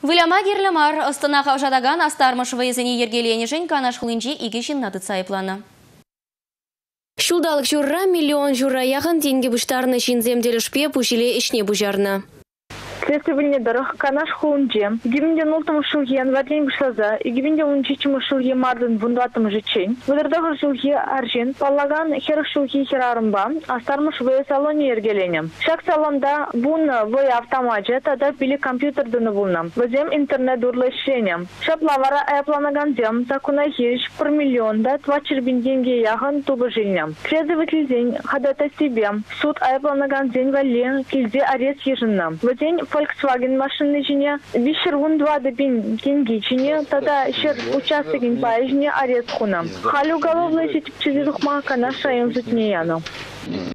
Выляма герлемар ыстына қавжадаган астармыш вайызыне ергелені жен канаш хулинжи иге жиннады цайпланы. Шулдалық журра миллион журра яғын деньги бұштарны жинземделішпе пушиле ішне бұжарны. Следствие дорог канаш хунже. Гибинде нолтом шулге анватень бушлаза. И гибинде унчичему шулге марден бундатым жичень. Выдардах шулге аржин. Паллаган хер шулге херарымба. Астармыш ве салоне ергеленем. Шак салонда бун ве автоматже. Тада пили компьютер дыны булнам. Вазем интернет дурлешенем. Шап лавара айпланаган дем. Такуна хириш пар миллион да 20 деньги яхан тубы жилням. Следователь день хадата себе. Суд айпланаган день вален. Кильзе арест ежиннам. В день Volkswagen машины жіне, вишер вундвады бин деньги жіне, тада шер участогин бай жіне арест хунам. Хали уголовной сеть чизирухма канаш район зутнеяну.